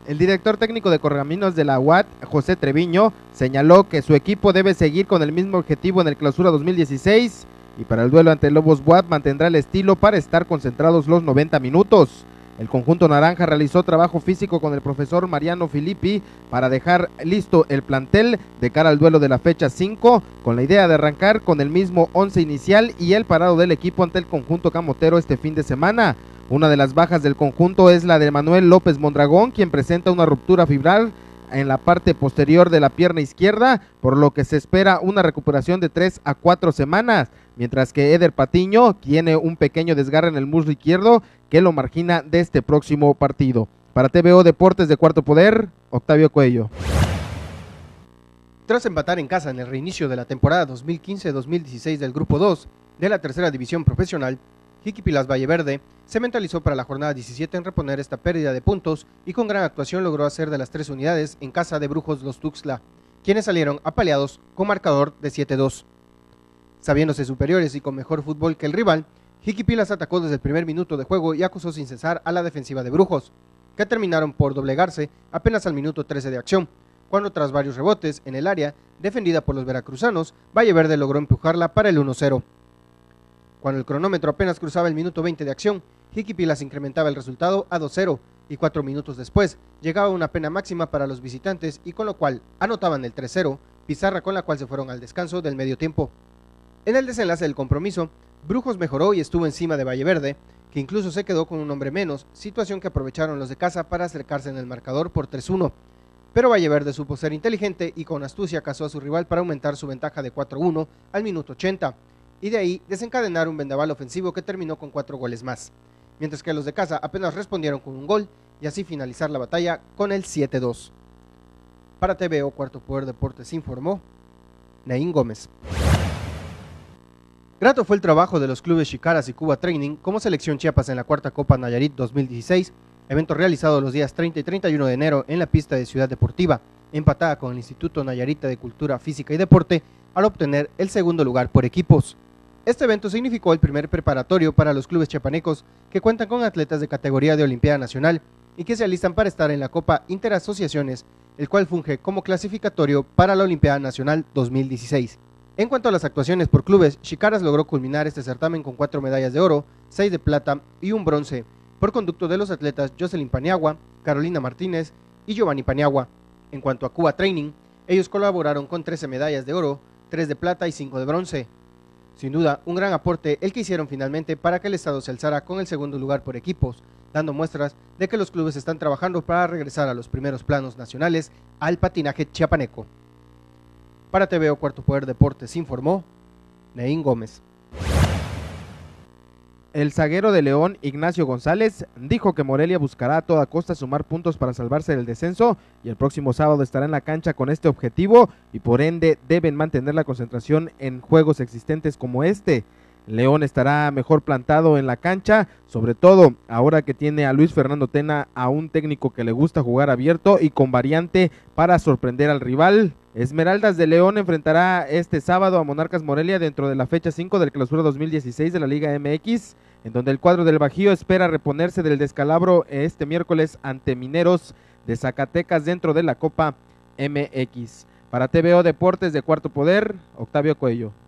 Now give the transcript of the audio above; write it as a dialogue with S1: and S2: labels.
S1: El director técnico de Correcaminos de la UAT, José Treviño, señaló que su equipo debe seguir con el mismo objetivo en el Clausura 2016 y para el duelo ante Lobos BUAP mantendrá el estilo para estar concentrados los 90 minutos. El conjunto naranja realizó trabajo físico con el profesor Mariano Filippi para dejar listo el plantel de cara al duelo de la fecha 5, con la idea de arrancar con el mismo 11 inicial y el parado del equipo ante el conjunto camotero este fin de semana. Una de las bajas del conjunto es la de Manuel López Mondragón, quien presenta una ruptura fibral en la parte posterior de la pierna izquierda, por lo que se espera una recuperación de 3 a 4 semanas, mientras que Eder Patiño tiene un pequeño desgarre en el muslo izquierdo que lo margina de este próximo partido. Para TVO Deportes de Cuarto Poder, Octavio Cuello.
S2: Tras empatar en casa en el reinicio de la temporada 2015-2016 del Grupo 2 de la Tercera División Profesional, Jiquipilas Valleverde se mentalizó para la jornada 17 en reponer esta pérdida de puntos y con gran actuación logró hacer de las 3 unidades en casa de Brujos Los Tuxtla, quienes salieron apaleados con marcador de 7-2. Sabiéndose superiores y con mejor fútbol que el rival, Jiquipilas atacó desde el primer minuto de juego y acusó sin cesar a la defensiva de Brujos, que terminaron por doblegarse apenas al minuto 13 de acción, cuando tras varios rebotes en el área defendida por los veracruzanos, Valleverde logró empujarla para el 1-0. Cuando el cronómetro apenas cruzaba el minuto 20 de acción, Jiquipilas incrementaba el resultado a 2-0 y 4 minutos después llegaba una pena máxima para los visitantes y con lo cual anotaban el 3-0, pizarra con la cual se fueron al descanso del medio tiempo. En el desenlace del compromiso, Brujos mejoró y estuvo encima de Valleverde, que incluso se quedó con un hombre menos, situación que aprovecharon los de casa para acercarse en el marcador por 3-1. Pero Valleverde supo ser inteligente y con astucia cazó a su rival para aumentar su ventaja de 4-1 al minuto 80, y de ahí desencadenar un vendaval ofensivo que terminó con 4 goles más, mientras que los de casa apenas respondieron con un gol y así finalizar la batalla con el 7-2. Para TVO Cuarto Poder Deportes informó Naín Gómez. Grato fue el trabajo de los clubes Chicaras y Cuba Training como selección Chiapas en la Cuarta Copa Nayarit 2016, evento realizado los días 30 y 31 de enero en la pista de Ciudad Deportiva, empatada con el Instituto Nayarita de Cultura Física y Deporte al obtener el segundo lugar por equipos. Este evento significó el primer preparatorio para los clubes chiapanecos que cuentan con atletas de categoría de Olimpiada Nacional y que se alistan para estar en la Copa Interasociaciones, el cual funge como clasificatorio para la Olimpiada Nacional 2016. En cuanto a las actuaciones por clubes, Chicaras logró culminar este certamen con 4 medallas de oro, 6 de plata y un bronce, por conducto de los atletas Jocelyn Paniagua, Carolina Martínez y Giovanni Paniagua. En cuanto a Cuba Training, ellos colaboraron con 13 medallas de oro, 3 de plata y 5 de bronce. Sin duda, un gran aporte el que hicieron finalmente para que el estado se alzara con el segundo lugar por equipos, dando muestras de que los clubes están trabajando para regresar a los primeros planos nacionales al patinaje chiapaneco. Para TVO Cuarto Poder Deportes informó Naín Gómez.
S1: El zaguero de León, Ignacio González, dijo que Morelia buscará a toda costa sumar puntos para salvarse del descenso y el próximo sábado estará en la cancha con este objetivo y por ende deben mantener la concentración en juegos existentes como este. León estará mejor plantado en la cancha, sobre todo ahora que tiene a Luis Fernando Tena, a un técnico que le gusta jugar abierto y con variante para sorprender al rival. Esmeraldas de León enfrentará este sábado a Monarcas Morelia dentro de la fecha 5 del Clausura 2016 de la Liga MX, en donde el cuadro del Bajío espera reponerse del descalabro este miércoles ante Mineros de Zacatecas dentro de la Copa MX. Para TVO Deportes de Cuarto Poder, Octavio Cuello.